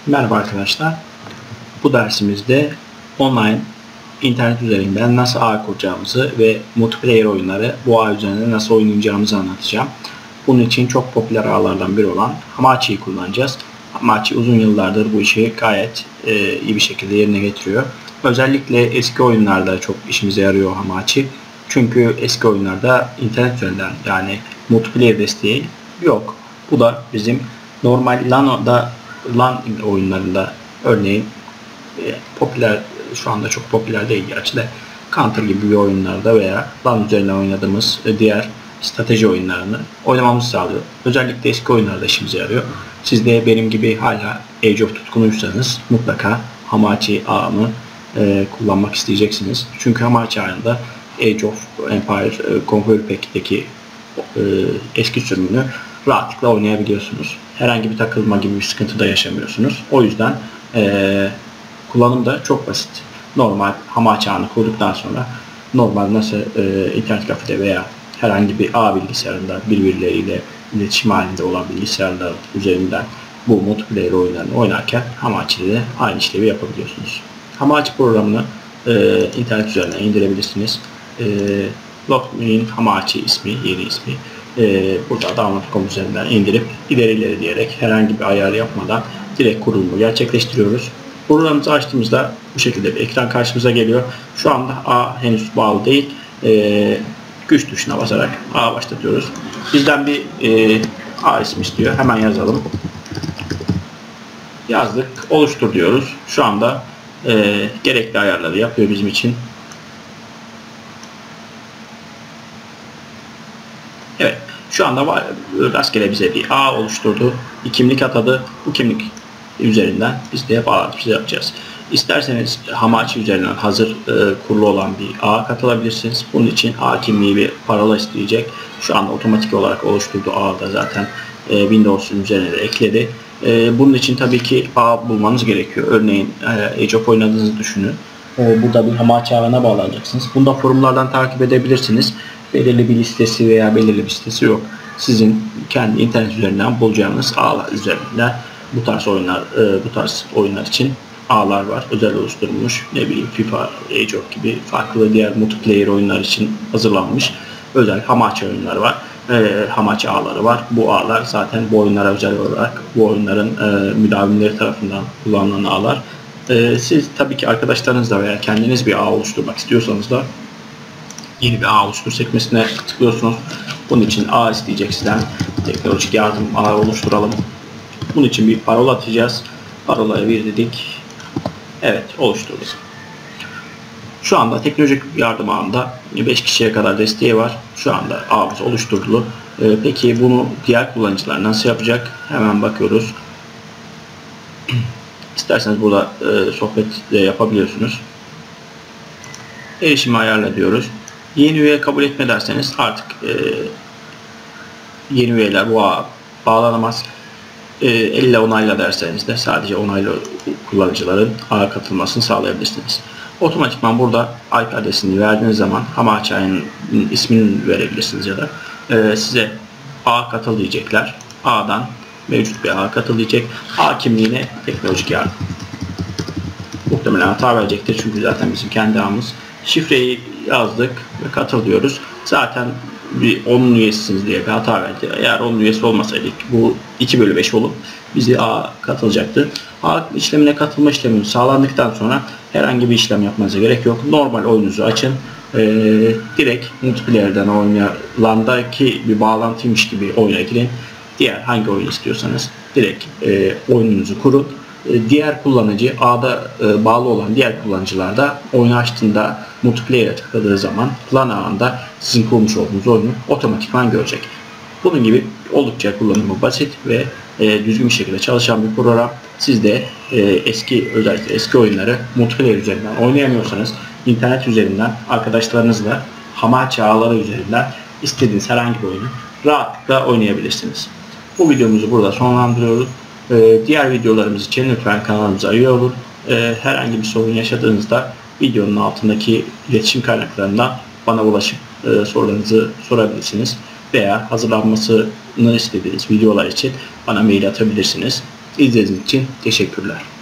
Merhaba arkadaşlar. Bu dersimizde online internet üzerinden nasıl ağ kuracağımızı ve multiplayer oyunları bu ağ üzerinde nasıl oynayacağımızı anlatacağım. Bunun için çok popüler ağlardan biri olan Hamachi'yi kullanacağız. Hamachi uzun yıllardır bu işi gayet iyi bir şekilde yerine getiriyor. Özellikle eski oyunlarda çok işimize yarıyor Hamachi. Çünkü eski oyunlarda internet üzerinden yani multiplayer desteği yok. Bu da bizim normal LAN oyunlarında örneğin popüler, şu anda çok popüler değil gerçi de, Counter gibi bir oyunlarda veya LAN üzerinden oynadığımız diğer strateji oyunlarını oynamamızı sağlıyor. Özellikle eski oyunlarda işimize yarıyor. Siz de benim gibi hala Age of tutkunuysanız mutlaka Hamachi ağını kullanmak isteyeceksiniz. Çünkü Hamachi ağında Age of Empire Conquer Pack'teki eski sürümünü rahatlıkla oynayabiliyorsunuz. Herhangi bir takılma gibi bir sıkıntı da yaşamıyorsunuz. O yüzden kullanım da çok basit. Normal Hamachi ağını kurduktan sonra normal nasıl internet kafede veya herhangi bir ağ bilgisayarında birbirleriyle iletişim halinde olan bilgisayarlar üzerinden bu multiplayer oyunlarını oynarken Hamachi'de de aynı işlevi yapabiliyorsunuz. Hamachi programını internet üzerinden indirebilirsiniz. Login Hamachi ismi, yeni ismi. Burada download.com üzerinden indirip ileri diyerek herhangi bir ayar yapmadan direkt kurulumu gerçekleştiriyoruz. Programımızı açtığımızda bu şekilde bir ekran karşımıza geliyor. Şu anda ağ henüz bağlı değil. Güç tuşuna basarak ağ başlatıyoruz. Bizden bir ağ ismi istiyor. Hemen yazalım. Yazdık. Oluştur diyoruz. Şu anda gerekli ayarları yapıyor bizim için. Evet. Şu anda rastgele bize bir ağ oluşturdu. Bir kimlik atadı. Bu kimlik üzerinden biz de bağlantımızı yapacağız. İsterseniz Hamachi üzerinden hazır kurulu olan bir ağa katılabilirsiniz. Bunun için ağ kimliği bir parola isteyecek. Şu anda otomatik olarak oluşturduğu ağı da zaten Windows'un üzerine de ekledi. Bunun için tabii ki ağ bulmanız gerekiyor. Örneğin Age of oynadığınızı düşünün. Burada bir Hamachi ağına bağlanacaksınız. Bunu da forumlardan takip edebilirsiniz. Belirli bir listesi veya belirli bir sitesi yok. Sizin kendi internet üzerinden bulacağınız ağlar üzerinden bu tarz oyunlar için ağlar var. Özel oluşturulmuş. Ne bileyim FIFA, Age of gibi farklı diğer multiplayer oyunlar için hazırlanmış özel Hamachi oyunları var. Hamachi ağları var. Bu ağlar zaten bu oyunlara özel olarak bu oyunların müdavimleri tarafından kullanılan ağlar. Siz tabii ki arkadaşlarınızla veya kendiniz bir ağ oluşturmak istiyorsanız da yeni bir ağ oluştur sekmesine tıklıyorsunuz. Bunun için ağ isteyecek sizden. Teknolojik yardım ağı oluşturalım. Bunun için bir parola atacağız. Parolaya bir dedik. Evet, oluşturduk. Şu anda teknolojik yardım ağında 5 kişiye kadar desteği var. Şu anda ağımız oluşturuldu. Peki bunu diğer kullanıcılar nasıl yapacak? Hemen bakıyoruz. İsterseniz burada sohbet de yapabiliyorsunuz. Erişimi ayarla diyoruz. Yeni üye kabul etme derseniz artık yeni üyeler bu ağa bağlanamaz. Elle onayla derseniz de sadece onaylı kullanıcıların ağa katılmasını sağlayabilirsiniz. Otomatikman burada IP adresini verdiğiniz zaman Hamachi ağının ismini verebilirsiniz ya da size ağa katıl diyecekler. Ağdan mevcut bir ağa katıl diyecek. Ağ kimliğine teknolojik yardım. Muhtemelen hata verecektir çünkü zaten bizim kendi ağımız. Şifreyi yazdık ve katıl diyoruz. Zaten bir 10 üyesisiniz diye bir hata verdi. Eğer 10 üyesi olmasaydık bu 2/5 olup bizi ağa katılacaktı. Ağ işlemine katılma işlemi sağlandıktan sonra herhangi bir işlem yapmanıza gerek yok. Normal oyununuzu açın. Direkt multiplayer'den oynalandaki bir bağlantıymış gibi oyuna girin. Diğer hangi oyun istiyorsanız direkt oyununuzu kurun. Diğer kullanıcı ağda bağlı olan diğer kullanıcılar da oyunu açtığında multiplayer'e tıkladığı zaman LAN ağında sizin kurmuş olduğunuz oyunu otomatikman görecek. Bunun gibi oldukça kullanımı basit ve düzgün bir şekilde çalışan bir program. Siz de özellikle eski oyunları multiplayer üzerinden oynayamıyorsanız internet üzerinden arkadaşlarınızla Hamachi ağları üzerinden istediğiniz herhangi bir oyunu rahatlıkla oynayabilirsiniz. Bu videomuzu burada sonlandırıyoruz. Diğer videolarımız için lütfen kanalımıza üye olun. Herhangi bir sorun yaşadığınızda videonun altındaki iletişim kaynaklarından bana ulaşıp sorularınızı sorabilirsiniz. Veya hazırlanmasını istediğiniz videolar için bana mail atabilirsiniz. İzlediğiniz için teşekkürler.